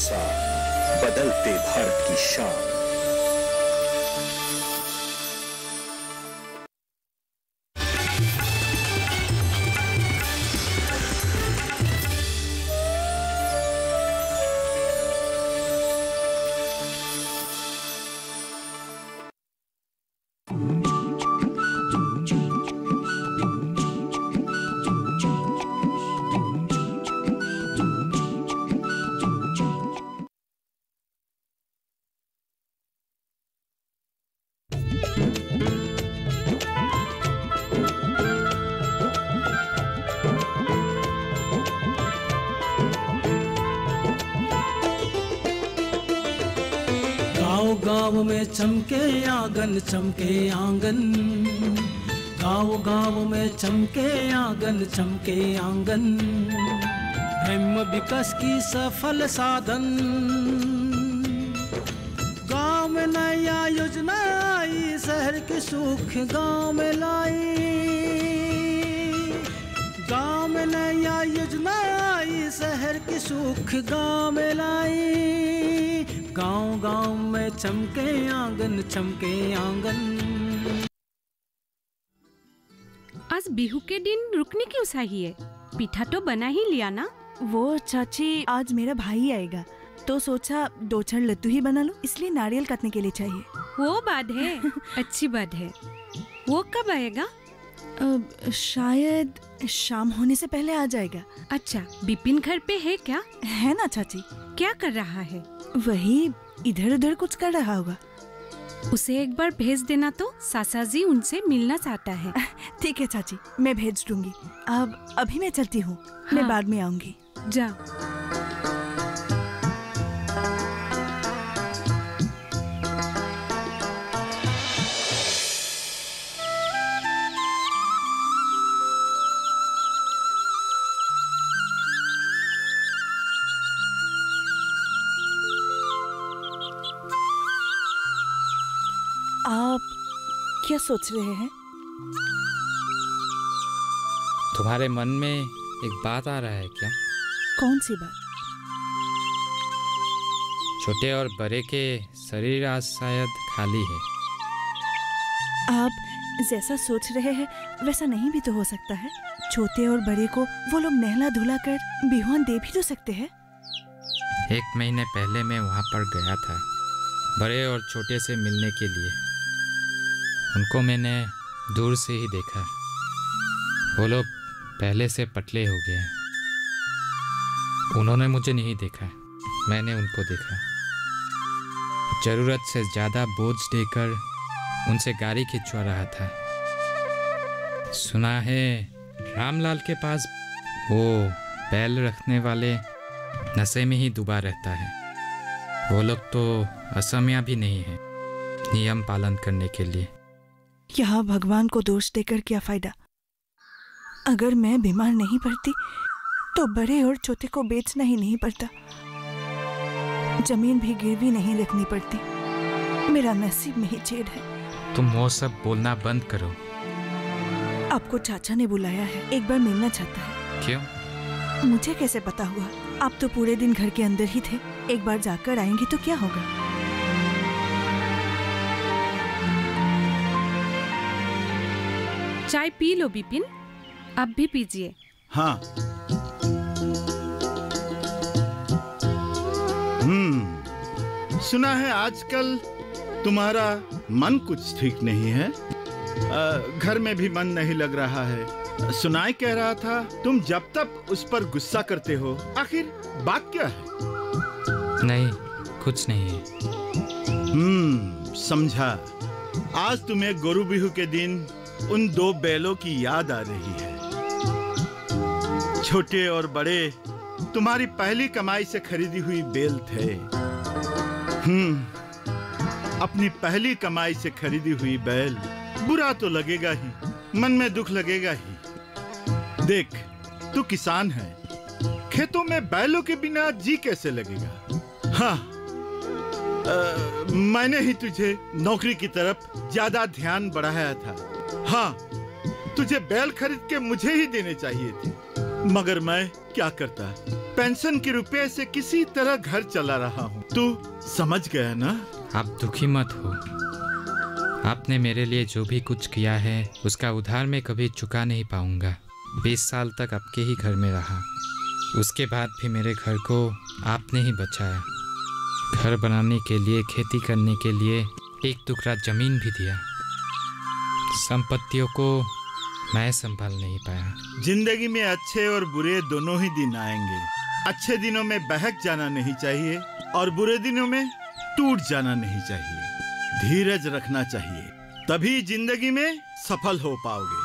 साथ बदलते भारत की शान। गाँव में चमके आंगन चमके आंगन, गाँव में चमके चमके आंगन, ब्रह्म विकास की सफल साधन। गाँव में नया योजना आई, शहर के सुख गाँव में लाई। गाँव में नया योजना आई, शहर के सुख गाँव में लाई। गाँव गाँव में चमके आंगन। आज बिहू के दिन रुकने क्यों चाहिए? पीठा तो बना ही लिया ना। वो चाची, आज मेरा भाई आएगा तो सोचा 2-4 लड्डू ही बना लो, इसलिए नारियल काटने के लिए चाहिए। वो बात है, अच्छी बात है। वो कब आएगा? शायद शाम होने से पहले आ जाएगा। अच्छा, बिपिन घर पे है क्या? है ना चाची। क्या कर रहा है? वही इधर उधर कुछ कर रहा होगा। उसे एक बार भेज देना तो, सासा जी उनसे मिलना चाहता है। ठीक है चाची, मैं भेज दूंगी। अब अभी मैं चलती हूँ। हाँ। मैं बाद में आऊंगी। जा। आप क्या सोच रहे हैं? तुम्हारे मन में एक बात आ रहा है क्या? कौन सी बात? छोटे और बड़े के शरीर आज शायद खाली है। आप जैसा सोच रहे हैं वैसा नहीं भी तो हो सकता है। छोटे और बड़े को वो लोग नहला धुला कर बिहुआन दे भी तो सकते हैं। 1 महीने पहले मैं वहाँ पर गया था, बड़े और छोटे से मिलने के लिए। उनको मैंने दूर से ही देखा। वो लोग पहले से पतले हो गए हैं। उन्होंने मुझे नहीं देखा, मैंने उनको देखा। जरूरत से ज़्यादा बोझ देकर उनसे गाड़ी खिंचवा रहा था। सुना है रामलाल के पास वो बैल रखने वाले नशे में ही डूबा रहता है। वो लोग तो असमिया भी नहीं है नियम पालन करने के लिए। यहाँ भगवान को दोष देकर क्या फायदा? अगर मैं बीमार नहीं पड़ती तो बड़े और छोटे को बेचना ही नहीं पड़ता, जमीन भी गिरवी नहीं रखनी पड़ती। मेरा नसीब में ही छेद है। तुम वो सब बोलना बंद करो। आपको चाचा ने बुलाया है, एक बार मिलना चाहता है। क्यों? मुझे कैसे पता हुआ? आप तो पूरे दिन घर के अंदर ही थे। एक बार जाकर आएंगी तो क्या होगा? चाय पी लो बिपिन, अब भी पीजिए। हाँ। सुना है आजकल तुम्हारा मन कुछ ठीक नहीं है। घर में भी मन नहीं लग रहा है। सुनाई कह रहा था तुम जब तक उस पर गुस्सा करते हो। आखिर बात क्या है? नहीं, कुछ नहीं है। समझा। आज तुम्हें गोरु बिहू के दिन उन 2 बैलों की याद आ रही है। छोटे और बड़े तुम्हारी पहली कमाई से खरीदी हुई बैल थे। अपनी पहली कमाई से खरीदी हुई बैल, बुरा तो लगेगा ही, मन में दुख लगेगा ही। देख, तू किसान है, खेतों में बैलों के बिना जी कैसे लगेगा? हाँ, मैंने ही तुझे नौकरी की तरफ ज्यादा ध्यान बढ़ाया था। हाँ, तुझे बैल खरीद के मुझे ही देने चाहिए थे, मगर मैं क्या करता। पेंशन के रुपए से किसी तरह घर चला रहा हूँ। तू समझ गया ना? आप दुखी मत हो। आपने मेरे लिए जो भी कुछ किया है उसका उधार मैं कभी चुका नहीं पाऊंगा। 20 साल तक आपके ही घर में रहा, उसके बाद भी मेरे घर को आपने ही बचाया। घर बनाने के लिए, खेती करने के लिए एक टुकड़ा जमीन भी दिया। संपत्तियों को मैं संभाल नहीं पाया। जिंदगी में अच्छे और बुरे दोनों ही दिन आएंगे। अच्छे दिनों में बहक जाना नहीं चाहिए और बुरे दिनों में टूट जाना नहीं चाहिए। धीरज रखना चाहिए, तभी जिंदगी में सफल हो पाओगे।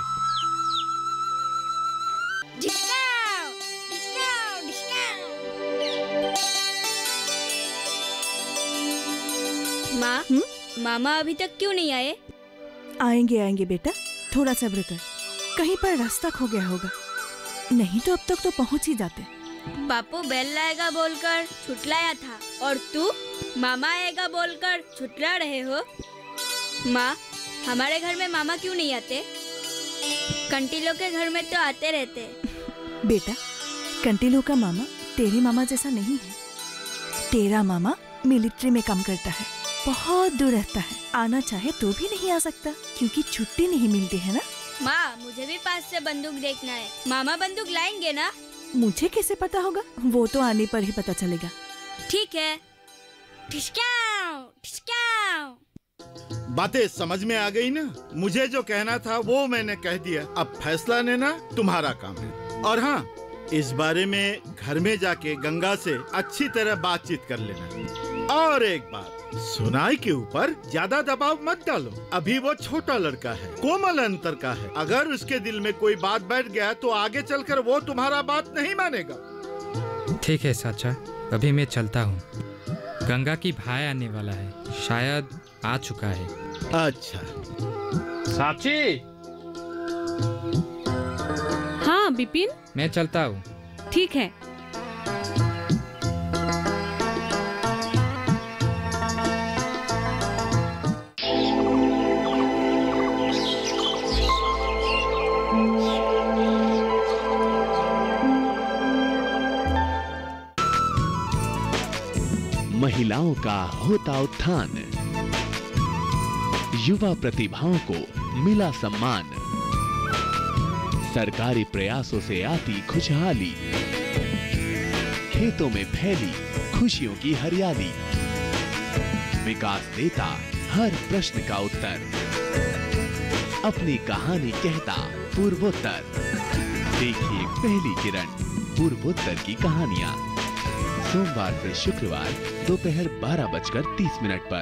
माँ, मामा अभी तक क्यों नहीं आए? आएंगे आएंगे बेटा, थोड़ा सब्र कर। कहीं पर रास्ता खो गया होगा, नहीं तो अब तक तो पहुंच ही जाते। बापू बेल लाएगा बोलकर छुटलाया था और तू मामा आएगा बोलकर छुटला रहे हो। माँ, हमारे घर में मामा क्यों नहीं आते? कंटीलों के घर में तो आते रहते। बेटा, कंटीलों का मामा तेरे मामा जैसा नहीं है। तेरा मामा मिलिट्री में काम करता है, बहुत दूर रहता है। आना चाहे तो भी नहीं आ सकता क्योंकि छुट्टी नहीं मिलती है ना। माँ, मुझे भी पास से बंदूक देखना है। मामा बंदूक लाएंगे ना? मुझे कैसे पता होगा, वो तो आने पर ही पता चलेगा। ठीक है। ठिशक्याओ, ठिशक्याओ। बातें समझ में आ गई ना? मुझे जो कहना था वो मैंने कह दिया। अब फैसला लेना तुम्हारा काम है। और हाँ, इस बारे में घर में जाके गंगा से अच्छी तरह बातचीत कर लेना। और एक बात, सुनाई के ऊपर ज्यादा दबाव मत डालो। अभी वो छोटा लड़का है, कोमल अंतर का है। अगर उसके दिल में कोई बात बैठ गया तो आगे चलकर वो तुम्हारा बात नहीं मानेगा। ठीक है चाचा, अभी मैं चलता हूँ। गंगा की भाई आने वाला है, शायद आ चुका है। अच्छा साची। हाँ बिपिन, मैं चलता हूँ। ठीक है। महिलाओं का होता उत्थान, युवा प्रतिभाओं को मिला सम्मान, सरकारी प्रयासों से आती खुशहाली, खेतों में फैली खुशियों की हरियाली, विकास देता हर प्रश्न का उत्तर, अपनी कहानी कहता पूर्वोत्तर। देखिए पहली किरण, पूर्वोत्तर की कहानियां, सोमवार से शुक्रवार दोपहर 12:30 पर।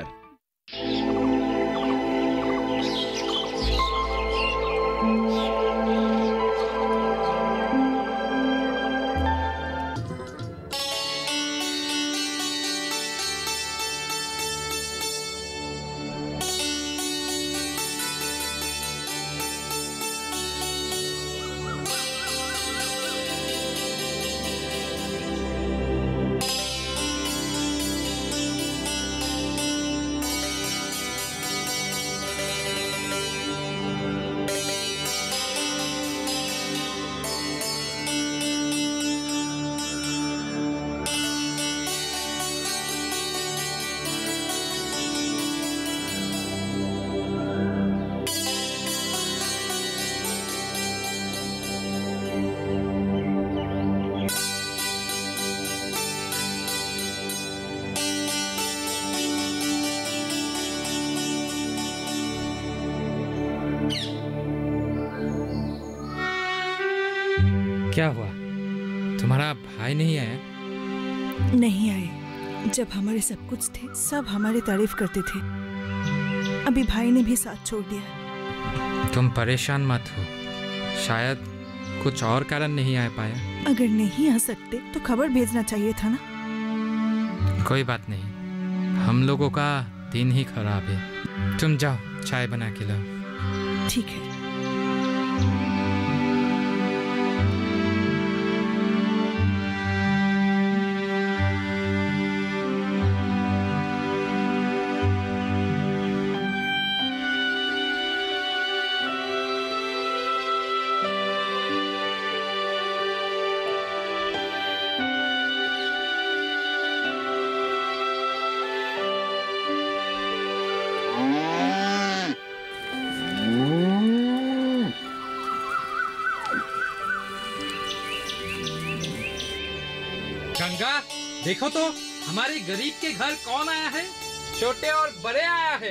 क्या हुआ, तुम्हारा भाई नहीं आया? नहीं आए। जब हमारे सब कुछ थे, सब हमारी तारीफ करते थे। अभी भाई ने भी साथ छोड़ दिया। तुम परेशान मत हो, शायद कुछ और कारण नहीं आ पाया। अगर नहीं आ सकते तो खबर भेजना चाहिए था ना। कोई बात नहीं, हम लोगों का दिन ही खराब है। तुम जाओ, चाय बना के लाओ। ठीक है। गंगा, देखो तो हमारे गरीब के घर कौन आया है। छोटे और बड़े आया है।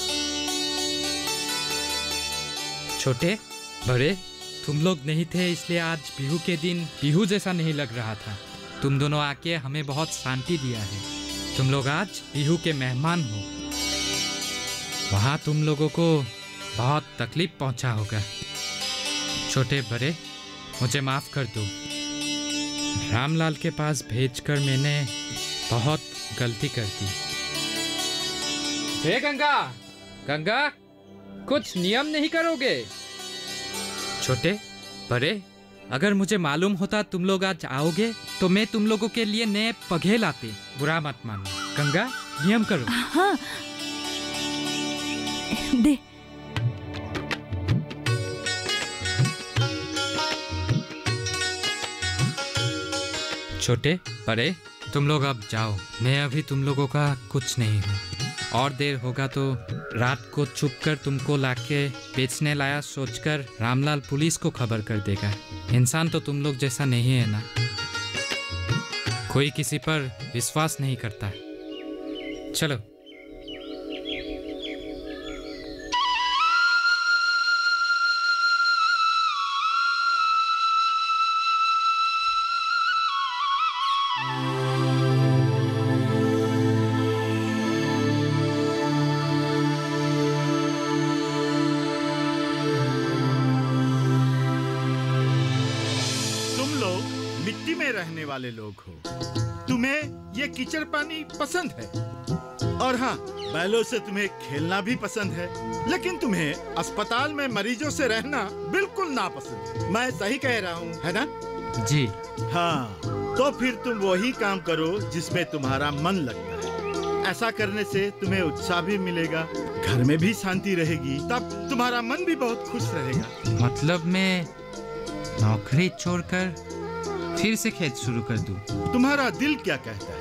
छोटे बड़े, तुम लोग नहीं थे इसलिए आज बिहू के दिन बिहू जैसा नहीं लग रहा था। तुम दोनों आके हमें बहुत शांति दिया है। तुम लोग आज बिहू के मेहमान हो। वहाँ तुम लोगों को बहुत तकलीफ पहुंचा होगा। छोटे बड़े, मुझे माफ कर दो। रामलाल के पास भेजकर मैंने बहुत गलती कर दी। हे गंगा, गंगा, कुछ नियम नहीं करोगे? छोटे बड़े, अगर मुझे मालूम होता तुम लोग आज आओगे तो मैं तुम लोगों के लिए नए पघे लाते। बुरा मत मानो। गंगा, नियम करो। हाँ, दे। छोटे बड़े, तुम लोग अब जाओ। मैं अभी तुम लोगों का कुछ नहीं हूँ। और देर होगा तो रात को छुप कर तुमको लाके बेचने लाया सोचकर रामलाल पुलिस को खबर कर देगा। इंसान तो तुम लोग जैसा नहीं है ना। कोई किसी पर विश्वास नहीं करता। चलो। रहने वाले लोग हो, तुम्हें ये कीचड़ पानी पसंद है। और हाँ, बैलों से तुम्हें खेलना भी पसंद है, लेकिन तुम्हें अस्पताल में मरीजों से रहना बिल्कुल नापसंद है। मैं सही कह रहा हूँ, है ना? जी हाँ, तो फिर तुम वही काम करो जिसमें तुम्हारा मन लगता है। ऐसा करने से तुम्हें उत्साह भी मिलेगा, घर में भी शांति रहेगी, तब तुम्हारा मन भी बहुत खुश रहेगा। मतलब मैं नौकरी छोड़कर फिर से खेत शुरू कर दूं? तुम्हारा दिल क्या कहता है?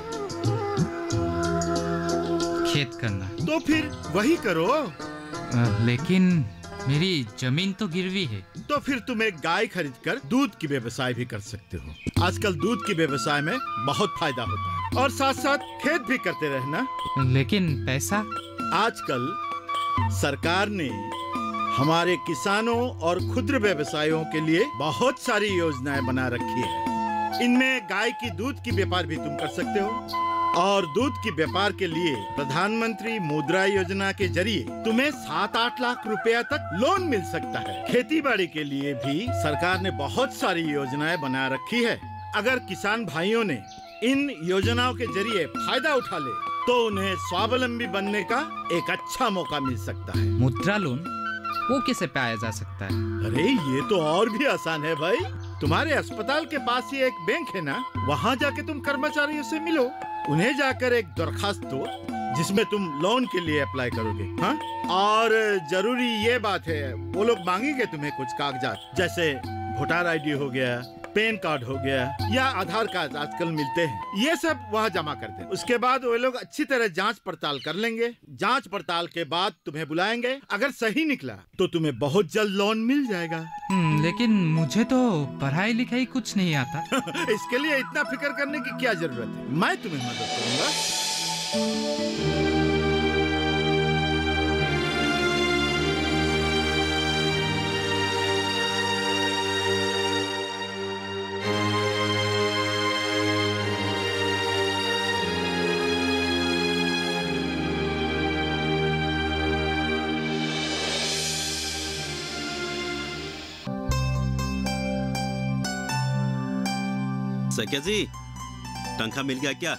खेत करना। तो फिर वही करो। लेकिन मेरी जमीन तो गिरवी है। तो फिर तुम एक गाय खरीदकर दूध की व्यवसाय भी कर सकते हो। आजकल दूध की व्यवसाय में बहुत फायदा होता है, और साथ साथ खेत भी करते रहना। लेकिन पैसा? आजकल सरकार ने हमारे किसानों और क्षुद्र व्यवसायों के लिए बहुत सारी योजनाएं बना रखी है। इनमें गाय की दूध की व्यापार भी तुम कर सकते हो, और दूध की व्यापार के लिए प्रधानमंत्री मुद्रा योजना के जरिए तुम्हें 7-8 लाख रुपया तक लोन मिल सकता है। खेती बाड़ी के लिए भी सरकार ने बहुत सारी योजनाएं बना रखी है। अगर किसान भाइयों ने इन योजनाओं के जरिए फायदा उठा ले तो उन्हें स्वावलंबी बनने का एक अच्छा मौका मिल सकता है। मुद्रा लोन वो कैसे पाया जा सकता है? अरे ये तो और भी आसान है भाई। तुम्हारे अस्पताल के पास ही एक बैंक है ना, वहाँ जाके तुम कर्मचारियों से मिलो, उन्हें जाकर एक दरखास्त दो जिसमें तुम लोन के लिए अप्लाई करोगे। हाँ, और जरूरी ये बात है, वो लोग मांगेंगे तुम्हें कुछ कागजात, जैसे वोटर आईडी हो गया, पैन कार्ड हो गया, या आधार कार्ड आजकल मिलते हैं। ये सब वहाँ जमा कर दें। उसके बाद वो लोग अच्छी तरह जांच पड़ताल कर लेंगे। जांच पड़ताल के बाद तुम्हें बुलाएंगे। अगर सही निकला तो तुम्हें बहुत जल्द लोन मिल जाएगा। लेकिन मुझे तो पढ़ाई लिखाई कुछ नहीं आता। इसके लिए इतना फिक्र करने की क्या जरूरत है, मैं तुम्हें मदद करूंगा। सख्या जी, तनख्वाह मिल गया क्या?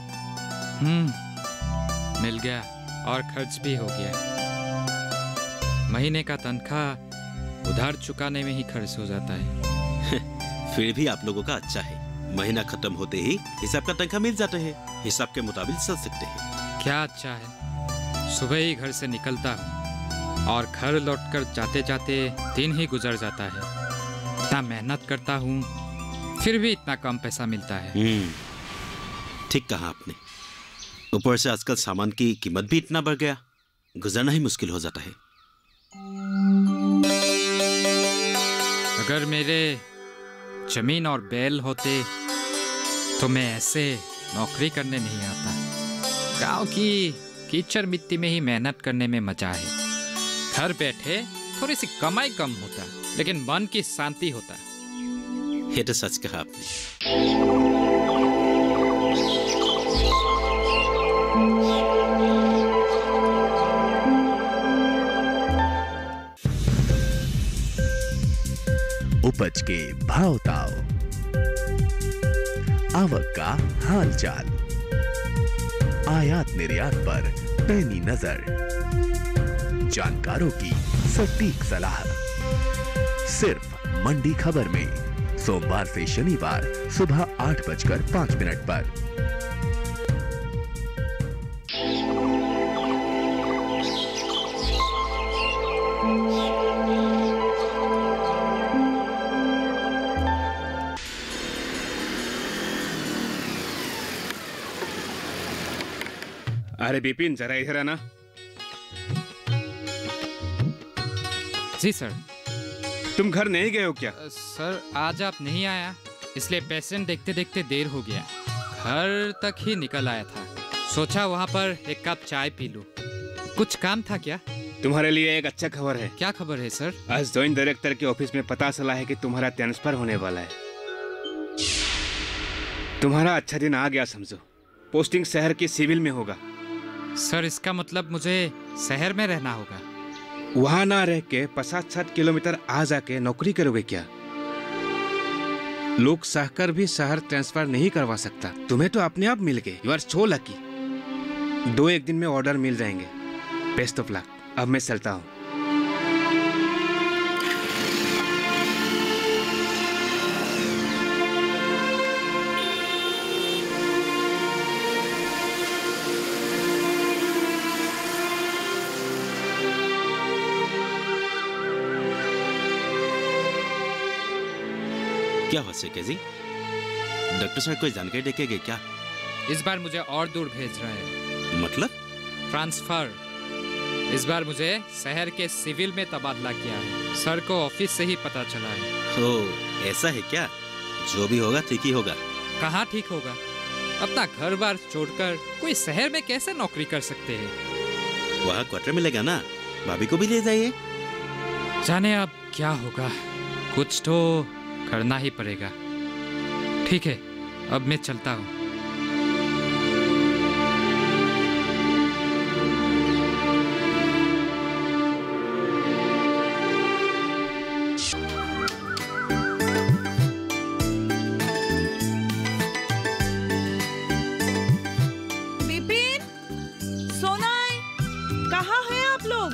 मिल गया, और खर्च भी हो गया। महीने का तनख्वाह उधार चुकाने में ही खर्च हो जाता है। फिर भी आप लोगों का अच्छा है, महीना खत्म होते ही हिसाब का तनख्वाह मिल जाता है, हिसाब के मुताबिक चल सकते हैं। क्या अच्छा है, सुबह ही घर से निकलता हूँ और घर लौटकर जाते जाते दिन ही गुजर जाता है। इतना मेहनत करता हूँ फिर भी इतना कम पैसा मिलता है। ठीक कहा आपने। ऊपर से आजकल सामान की कीमत भी इतना बढ़ गया, गुजरना ही मुश्किल हो जाता है। अगर मेरे जमीन और बैल होते तुम्हें ऐसे नौकरी करने नहीं आता। गांव की कीचड़ मिट्टी में ही मेहनत करने में मजा है। घर बैठे थोड़ी सी कमाई कम होता, लेकिन मन की शांति होता। ये तो सच कहा आपने। उपज के भाव ताव, आवक का हाल चाल, आयात निर्यात पर पैनी नजर, जानकारों की सटीक सलाह, सिर्फ मंडी खबर में, सोमवार से शनिवार सुबह 8:05 पर। अरे बिपिन, जरा इधर आना। जी सर। तुम घर नहीं गए हो क्या? सर आज आप नहीं आया, इसलिए पेशेंट देखते देखते देर हो गया। घर तक ही निकल आया था, सोचा वहाँ पर एक कप चाय पी लूं। कुछ काम था क्या? तुम्हारे लिए एक अच्छा खबर है। क्या खबर है सर? आज जॉइंट डायरेक्टर के ऑफिस में पता चला है कि तुम्हारा ट्रांसफर होने वाला है। तुम्हारा अच्छा दिन आ गया समझो। पोस्टिंग शहर के सिविल में होगा। सर इसका मतलब मुझे शहर में रहना होगा? वहाँ ना रह के 50-60 किलोमीटर आ जाके नौकरी करोगे क्या? लोग सहकर भी शहर ट्रांसफर नहीं करवा सकता, तुम्हें तो अपने आप मिल गए। You are so lucky. 2-1 दिन में ऑर्डर मिल जाएंगे। Best of luck. अब मैं चलता हूँ। क्या हुआ सेके जी? डॉक्टर साहब कोई जानकारी देके गए क्या? इस बार मुझे और दूर भेज रहा है। मतलब? ट्रांसफर। इस बार मुझे शहर के सिविल में तबादला किया है। सर को ऑफिस से ही पता चला है। ओह, ऐसा है क्या? जो भी होगा ठीक ही होगा। कहाँ ठीक होगा? अपना घर बार छोड़कर कोई शहर में कैसे नौकरी कर सकते हैं? वहाँ क्वार्टर मिलेगा ना, भाभी को भी ले जाइए। जाने अब क्या होगा, कुछ तो करना ही पड़ेगा। ठीक है, अब मैं चलता हूँ। बिपिन, सोनाई, कहाँ हैं आप लोग?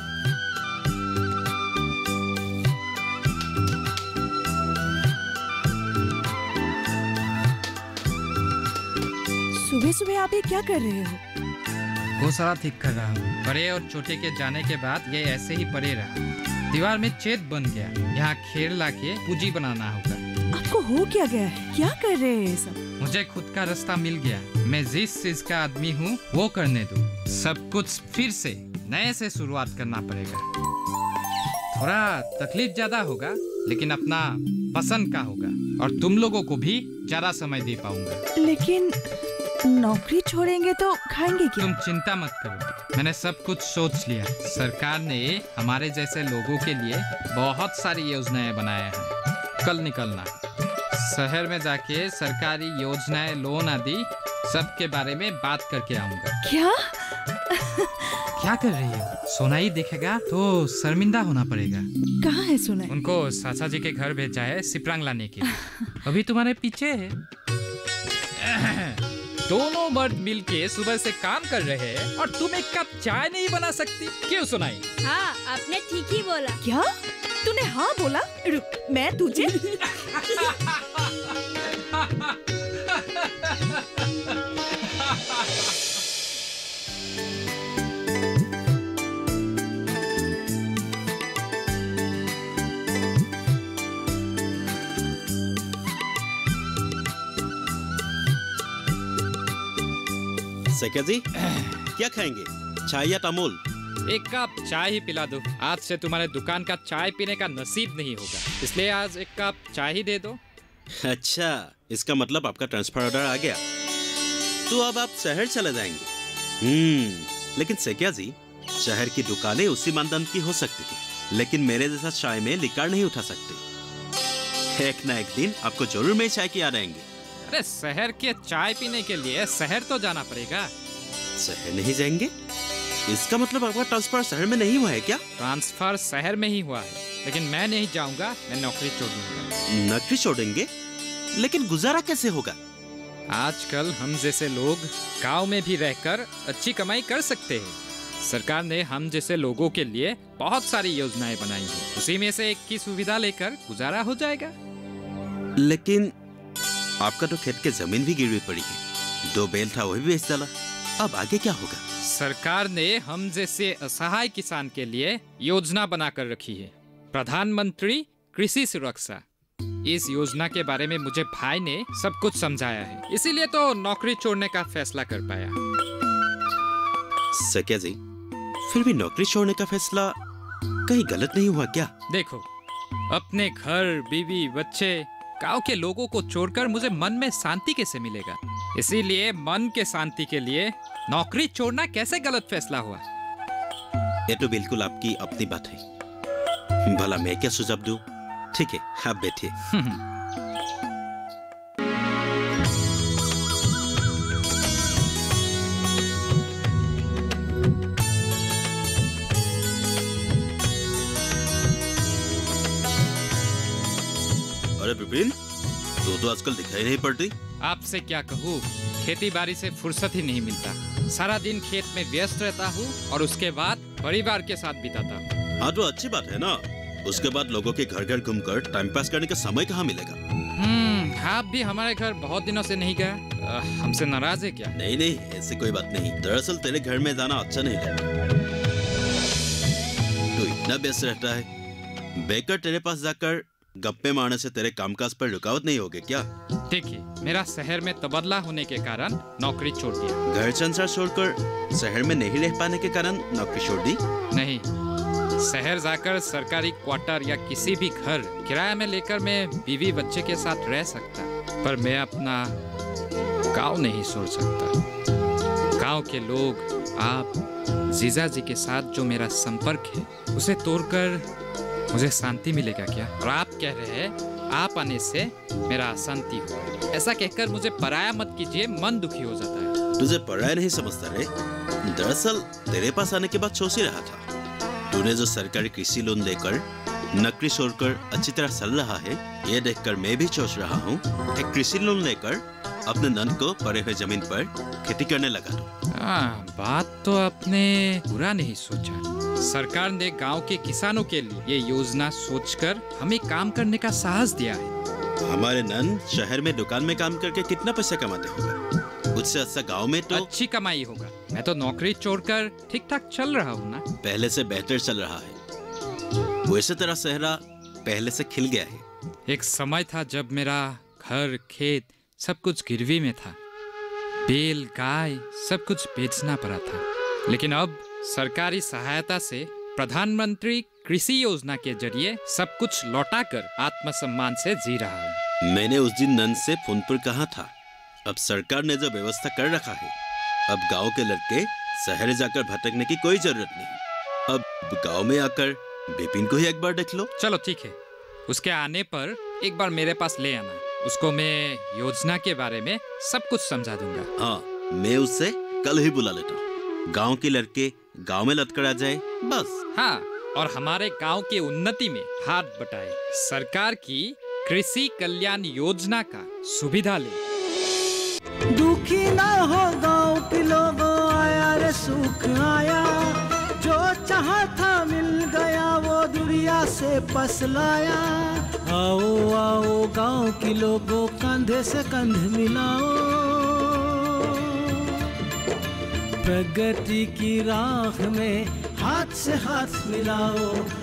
सुबह सुबह आप ये क्या कर रहे हो? घोंसला ठीक कर रहा हूँ। बड़े और छोटे के जाने के बाद ये ऐसे ही पड़े रहा। दीवार में छेद बन गया। यहाँ खेर लाके पूंजी बनाना होगा। आपको हो क्या गया है? क्या कर रहे हैं ये सब? मुझे खुद का रास्ता मिल गया। मैं जिस चीज का आदमी हूँ वो करने दो। सब कुछ फिर से नए से शुरुआत करना पड़ेगा। थोड़ा तकलीफ ज्यादा होगा, लेकिन अपना पसंद का होगा और तुम लोगों को भी ज्यादा समय दे पाऊंगा। लेकिन नौकरी छोड़ेंगे तो खाएंगे क्या? तुम चिंता मत करो, मैंने सब कुछ सोच लिया। सरकार ने हमारे जैसे लोगों के लिए बहुत सारी योजनाएं बनाए हैं। कल निकलना, शहर में जाके सरकारी योजनाएं, लोन आदि सब के बारे में बात करके आऊंगा। क्या? क्या कर रही हो? सोनाई देखेगा तो शर्मिंदा होना पड़ेगा। कहाँ है सोनाई? उनको चाचा जी के घर भेजा है सिपरांग लाने के लिए। अभी तुम्हारे पीछे है। दोनों मर्द मिलके सुबह से काम कर रहे हैं और तुम एक कप चाय नहीं बना सकती? क्यों सोनाई? हाँ, आपने ठीक ही बोला। क्या? तूने हाँ बोला? रुक, मैं तुझे सेके जी, क्या खाएंगे, चाय या अमूल? एक कप चाय ही पिला दो। आज से तुम्हारे दुकान का चाय पीने का नसीब नहीं होगा, इसलिए आज एक कप चाय ही दे दो। अच्छा, इसका मतलब आपका ट्रांसफर ऑर्डर आ गया, तो अब आप शहर चले जाएंगे। लेकिन सेकिया जी, शहर की दुकानें उसी मानदंड की हो सकती है, लेकिन मेरे जैसा चाय में लिकार नहीं उठा सकते। एक ना एक दिन आपको जरूर मेरी चाय की याद आएंगे। अरे शहर के चाय पीने के लिए शहर तो जाना पड़ेगा। शहर नहीं जाएंगे? इसका मतलब आपका ट्रांसफर शहर में नहीं हुआ है क्या? ट्रांसफर शहर में ही हुआ है, लेकिन मैं नहीं जाऊंगा, मैं नौकरी छोड़ दूंगा। नौकरी छोड़ेंगे? लेकिन गुजारा कैसे होगा? आजकल हम जैसे लोग गांव में भी रहकर अच्छी कमाई कर सकते हैं। सरकार ने हम जैसे लोगों के लिए बहुत सारी योजनाएं बनाई हैं। उसी में से एक की सुविधा लेकर गुजारा हो जाएगा। लेकिन आपका तो खेत के जमीन भी गिरवी पड़ी है, 2 बैल था वही भी बेच डाला, अब आगे क्या होगा? सरकार ने हम जैसे असहाय किसान के लिए योजना बनाकर रखी है, प्रधानमंत्री कृषि सुरक्षा। इस योजना के बारे में मुझे भाई ने सब कुछ समझाया है, इसीलिए तो नौकरी छोड़ने का फैसला कर पाया। सकिया जी, फिर भी नौकरी छोड़ने का फैसला कहीं गलत नहीं हुआ क्या? देखो, अपने घर, बीवी, बच्चे, गांव के लोगों को छोड़कर मुझे मन में शांति कैसे मिलेगा? इसीलिए मन के शांति के लिए नौकरी छोड़ना कैसे गलत फैसला हुआ? ये तो बिल्कुल आपकी अपनी बात है। भला मैं क्या सुझाव दूं? ठीक है, आप बैठिए। अरे विपिन, तू तो आजकल दिखाई नहीं पड़ती। आपसे क्या कहूँ, खेती बाड़ी से फुर्सत ही नहीं मिलता। सारा दिन खेत में व्यस्त रहता हूँ और उसके बाद परिवार के साथ बिताता हूँ। हाँ तो अच्छी बात है ना, उसके बाद लोगों के घर घर घूमकर टाइम पास करने का समय कहाँ मिलेगा? आप भी हमारे घर बहुत दिनों से नहीं गए, हमसे नाराज है क्या? नहीं नहीं, ऐसी कोई बात नहीं। दरअसल तेरे घर में जाना अच्छा नहीं लगता, तू इतना व्यस्त रहता है। बेकर तेरे पास जाकर गप्पे मारने से तेरे कामकाज पर रुकावट नहीं होगी क्या? देखिए, मेरा शहर में तबादला होने के कारण नौकरी छोड़ दिया। घर संसार छोड़कर शहर में नहीं रह पाने के कारण नौकरी छोड़ दी? नहीं, शहर जाकर सरकारी क्वार्टर या किसी भी घर किराए में लेकर मैं बीवी बच्चे के साथ रह सकता, पर मैं अपना गांव नहीं छोड़ सकता। गांव के लोग, आप, जीजा जी के साथ जो मेरा संपर्क है, उसे तोड़कर मुझे शांति मिलेगा क्या? और आप कह रहे हैं आप आने से मेरा अशांति हो। ऐसा कहकर मुझे पराया मत कीजिए, मन दुखी हो जाता है। तुझे पराया नहीं समझता रे। दरअसल तेरे पास आने के बाद सोच ही रहा था, तूने जो सरकारी कृषि लोन लेकर नौकरी छोड़कर अच्छी तरह चल रहा है, ये देखकर मैं भी सोच रहा हूँ एक कृषि लोन लेकर अपने नंद को पड़े हुए जमीन पर खेती करने लगा दूं। बात तो आपने बुरा नहीं सोचा। सरकार ने गांव के किसानों के लिए ये योजना सोचकर हमें काम करने का साहस दिया है। हमारे नंद शहर में दुकान में काम करके कितना पैसा कमाते होगा, उससे अच्छा गांव में तो अच्छी कमाई होगा। मैं तो नौकरी छोड़कर ठीक ठाक चल रहा हूँ ना। पहले से बेहतर चल रहा है, वैसे तेरा चेहरा पहले से खिल गया है। एक समय था जब मेरा घर, खेत सब कुछ गिरवी में था, बैल, गाय सब कुछ बेचना पड़ा था। लेकिन अब सरकारी सहायता से प्रधानमंत्री कृषि योजना के जरिए सब कुछ लौटाकर आत्मसम्मान से जी रहा हूँ। मैंने उस दिन नंद से फोन पर कहा था, अब सरकार ने जो व्यवस्था कर रखा है, अब गांव के लड़के शहर जाकर भटकने की कोई जरूरत नहीं। अब गांव में आकर विपिन को ही एक बार देख लो। चलो ठीक है, उसके आने पर एक बार मेरे पास ले आना, उसको मैं योजना के बारे में सब कुछ समझा दूंगा। हाँ, मैं उससे कल ही बुला लेता हूँ। गांव के लड़के गांव में लटकर आ जाए बस। हाँ, और हमारे गांव की उन्नति में हाथ बटाए, सरकार की कृषि कल्याण योजना का सुविधा ले। दुखी ना हो गांव के लोगों, आया रे सुख आया, जो चाहा था मिल गया, वो दुनिया से पसलाया। आओ आओ गांव के लोगों, कंधे से कंध मिलाओ, प्रगति की राह में हाथ से हाथ मिलाओ।